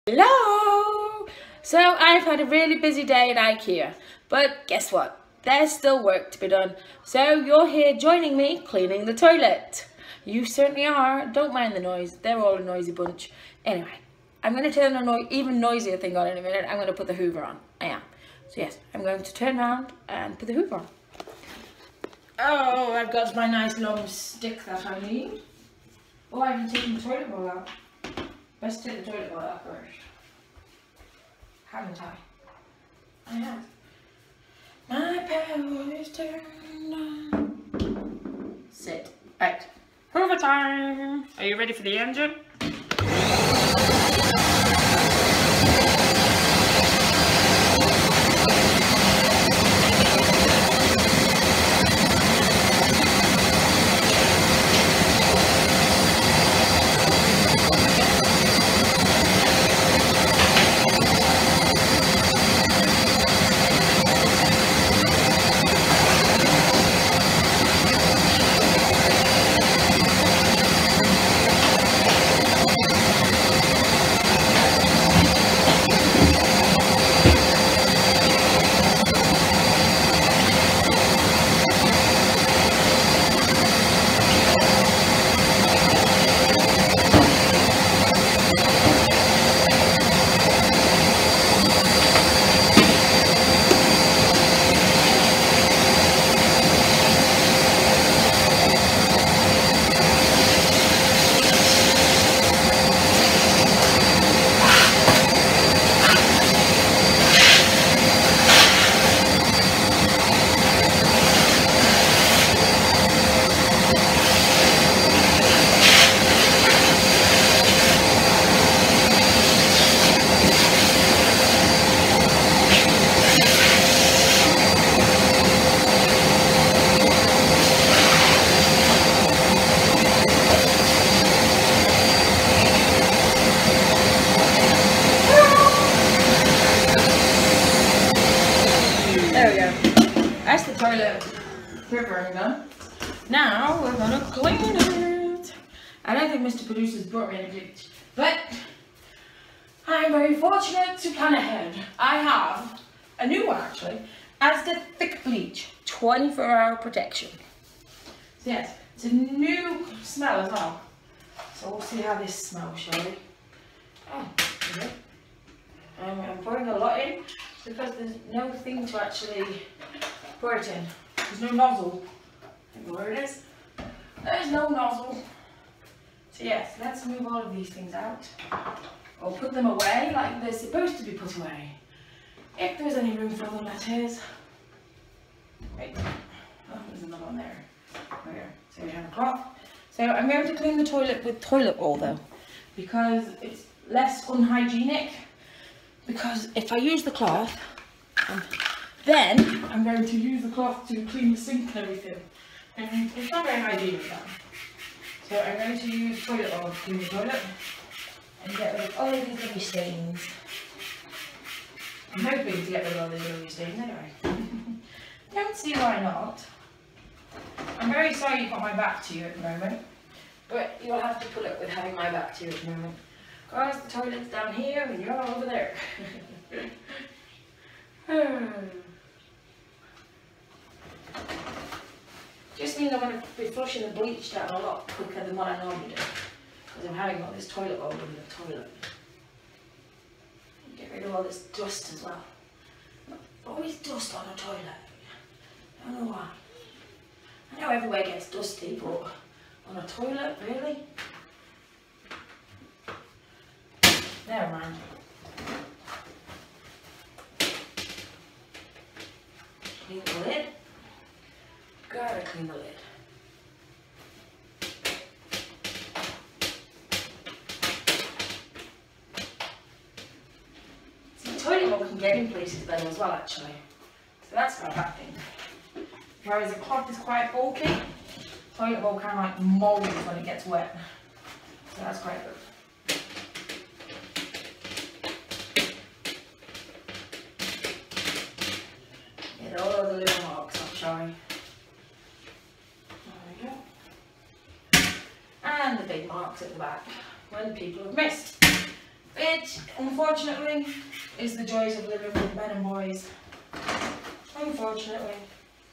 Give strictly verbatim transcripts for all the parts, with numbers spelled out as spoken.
Hello! So I've had a really busy day in IKEA, but guess what? There's still work to be done. So you're here joining me cleaning the toilet. You certainly are. Don't mind the noise. They're all a noisy bunch. Anyway, I'm going to turn a no even noisier thing on in a minute. I'm going to put the Hoover on. I am. So yes, I'm going to turn around and put the Hoover on. Oh, I've got my nice long stick that I need. Oh, I haven't taken the toilet bowl out. Let's take the toilet bowl out first. Haven't I? I have. My power is turned on. Sit. Right. Hoover time! Are you ready for the engine? There we go. That's the toilet preparing done. Now we're gonna clean it. I don't think Mister Producer's brought me any bleach, but I'm very fortunate to plan ahead. I have a new one actually, Asda Thick Bleach, twenty-four hour protection. So yes, it's a new smell as well. So we'll see how this smells, shall we? Oh, okay. Um, I'm pouring a lot in because there's no thing to actually pour it in. There's no nozzle. I don't know where it is. There's no nozzle. So yes, let's move all of these things out. Or put them away like they're supposed to be put away. If there's any room for them, that is. Wait. Oh, there's another one there. There. So we have a cloth. So I'm going to clean the toilet with toilet roll though, because it's less unhygienic. Because if I use the cloth, um, then I'm going to use the cloth to clean the sink and everything. And it's not very hygienic then. So I'm going to use toilet roll to clean the toilet and get rid of all of these little stains. I'm hoping to get rid of all these little stains anyway. Don't see why not. I'm very sorry you've got my back to you at the moment, but you'll have to put up with having my back to you at the moment. Guys, the toilet's down here and you're over there. Just means I'm going to be flushing the bleach down a lot quicker than what I normally do, because I'm having all this toilet roll in the toilet. Get rid of all this dust as well. Always dust on a toilet. I don't know why. I know everywhere gets dusty, but on a toilet, really? Never mind. Clean the lid. Gotta clean the lid. See, the toilet roll can get in places better as well, actually. So that's not a bad thing. Whereas the cloth is quite bulky, toilet roll kind of like molds when it gets wet. So that's quite good. Get all of the little marks off, shall we? There we go. And the big marks at the back when people have missed. Big Which, unfortunately, is the joys of living with men and boys. Unfortunately.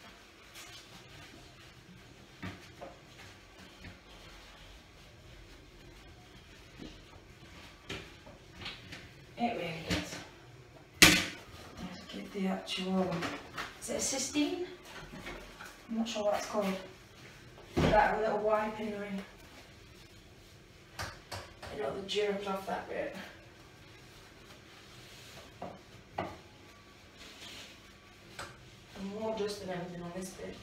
It really is. Let's get the actual, is it a cystine? I'm not sure what it's called. That a little wipe in the ring. You know, the germs off that bit. And more dust than anything on this bit.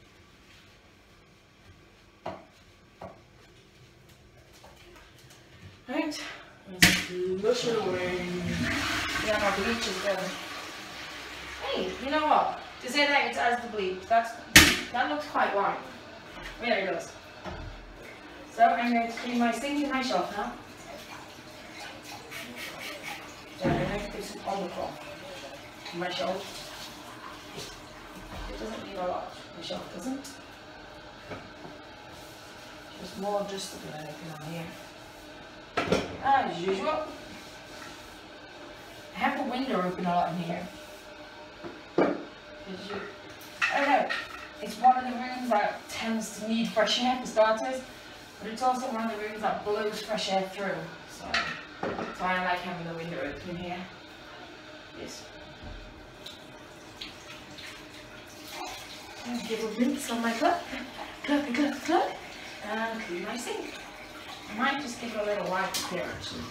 Right, let's flush it away. Yeah, my bleach is going. Hey, you know what? To say that it adds the bleach, that's, that looks quite white. Really does. So I'm going to clean my sink and my shelf now. So I'm going to put some on the cloth. My shelf. It doesn't need a lot. My shelf doesn't. Just more adjustable than anything on here. As usual. I have the window open a lot in here. Did you? I don't know. It's one of the rooms that tends to need fresh air for starters, but it's also one of the rooms that blows fresh air through. So, so I like having the window open here. Yes. And give a rinse on my cup, cup, cup, cup, and clean my sink. I might just give it a little wipe here actually.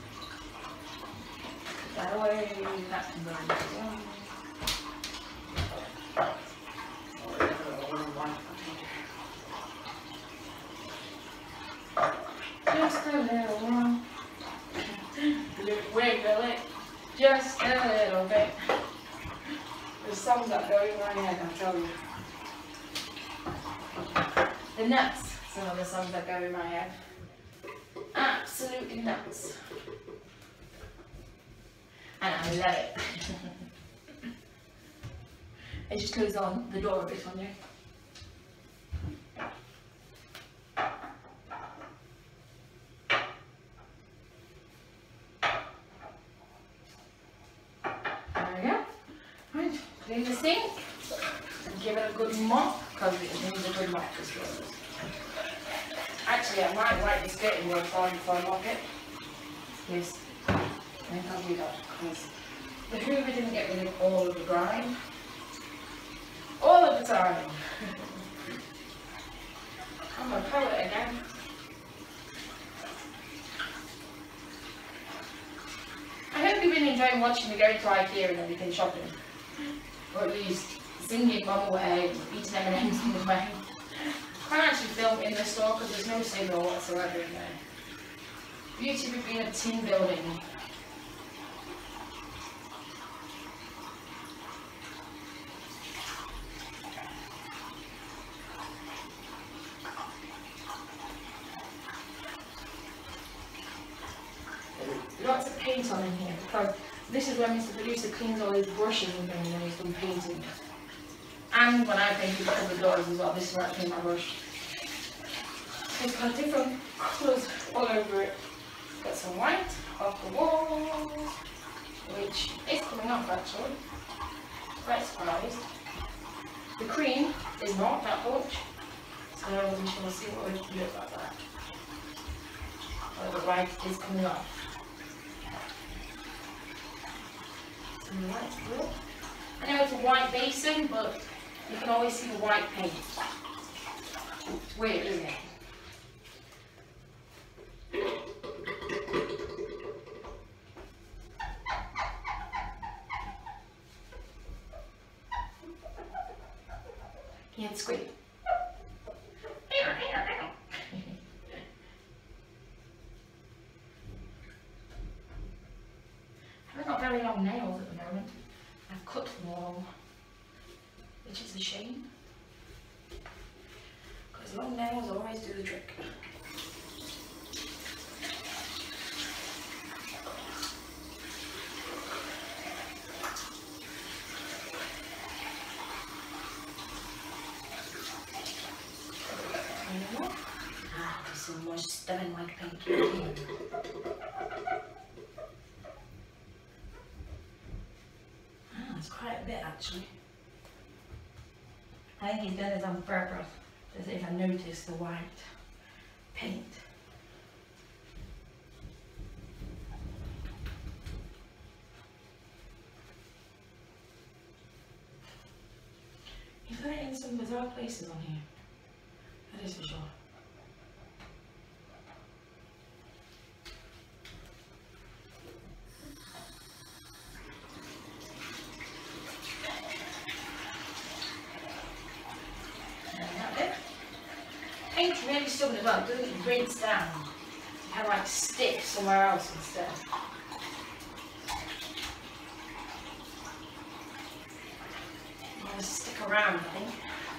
Put that away, that can go in as well. Just a little one. Wiggle it. Just a little bit. There's songs that go in my head, I'll tell you. The nuts. Some of the songs that go in my head. Absolutely nuts. And I love it. I just closed on the door a bit on you. There we go. Right, clean the sink. Give it a good mop, because it needs a good mop as well. Actually, I might wipe the skirting board for before I mop it. Yes, I think I'll do that, because the Hoover didn't get rid of all of the grime. All of the time. I'm a poet again. I hope you've been enjoying watching me go to IKEA and everything shopping. Or at least singing Mum Away, eating M and M's in the way. I can't actually film in the store because there's no signal whatsoever in there. Beauty of being a tin building. Lots of paint on in here because this is where Mister Producer cleans all his brushes and things when he's done painting. And when I painted the doors as well, this is where I clean my brush. It's got different colours all over it. Got some white off the walls, which is coming off actually. Quite surprised. The cream is not that much, so we shall see what we can do about that. But the white is coming off. Some white blue. I know it's a white basin, but you can always see the white paint. It's weird, isn't it? Can't squeak. I've got very long nails at the moment. I've cut them all, which is a shame. Because long nails always do the trick. Ah, there's some more stunning white paint. quite a bit actually. I think he's done this on purpose to see if I notice the white paint. He's put it in some bizarre places on here. That is for sure. Paint's really stubborn as well, it doesn't rinse down. You have like stick somewhere else instead. I'm going to stick around, I think.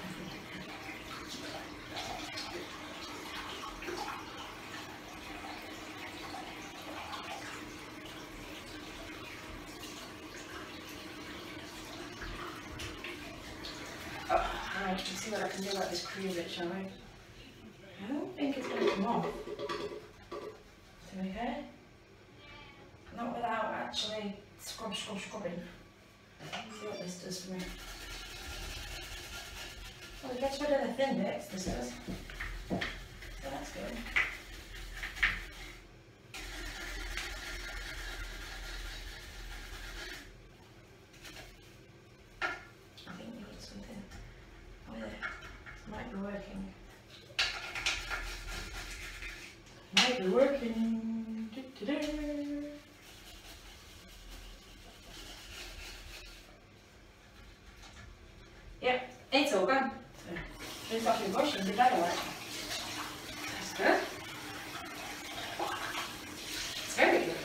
Oh, alright, let's see what I can do about this crew bit, shall we? I don't think it's going to come off. Is it okay? Not without actually scrub, scrub, scrubbing. Let's see what this does for me. Well, it gets rid of the thin bits, this does. So that's good. I think we need something with it. It might be working. Might be working. Do, do, do. Yep, it's all gone. So, there's actually brush and the better work. That's good. It's very good.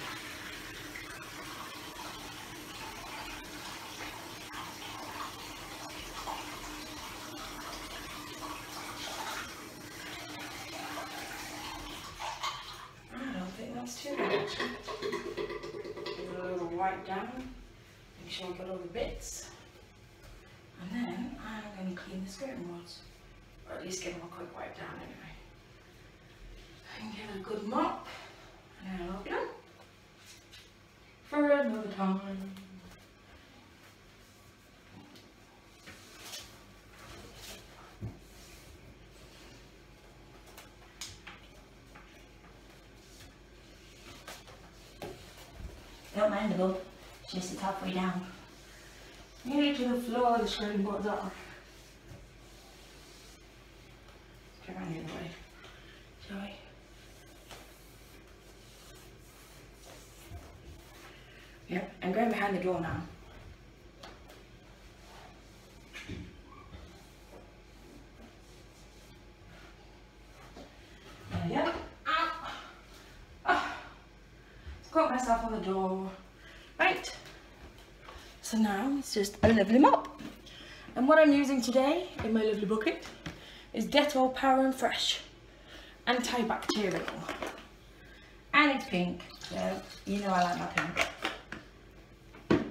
Too bad actually. Give it a little wipe down, make sure I got all the bits, and then I'm going to clean the skirting rods, or at least give them a quick wipe down anyway. And give it a good mop, and then I'll be done for another time. Don't mind the bub, it's just it's halfway down. Nearly to the floor, the skirting boards are. Turn around the other way, shall we? Yep, I'm going behind the door now. There we go. Got myself on the door. Right, so now it's just a lovely mop. And what I'm using today in my lovely bucket is Dettol Power and Fresh antibacterial. And it's pink, so you know I like my pink.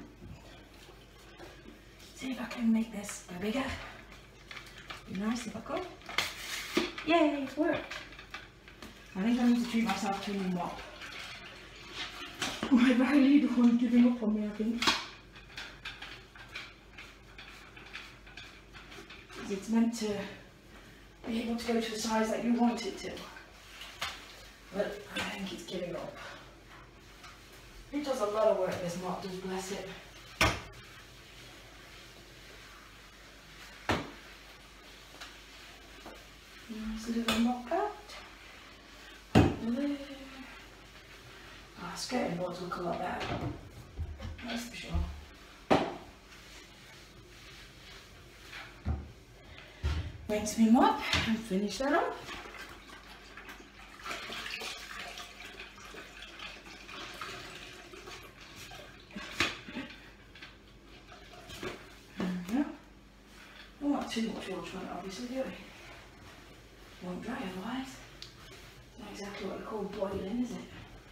See if I can make this a bigger. Be nice if I could. Yay, it's worked. I think I need to treat myself to a new mop. My Riley, the one giving up on me, I think. It's meant to be able to go to the size that you want it to. But I think it's giving up. It does a lot of work, this mop does, bless it. Nice little mop out. Ah, skirting boards look a lot better. That's for sure. Rinse me mop and finish that up. There we go. Don't want too much water on it, obviously, do we? Won't dry otherwise. Not exactly what you call boiling, is it?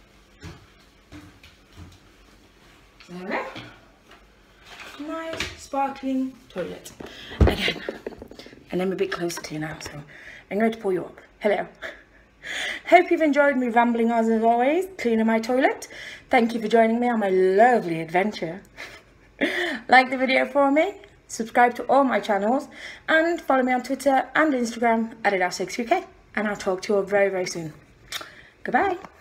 So there we go. Nice, sparkling toilet. Again. And I'm a bit closer to you now, so I'm going to pull you up. Hello. Hope you've enjoyed me rambling as always, cleaning my toilet. Thank you for joining me on my lovely adventure. Like the video for me, subscribe to all my channels, and follow me on Twitter and Instagram at Adele six U K. And I'll talk to you all very, very soon. Goodbye.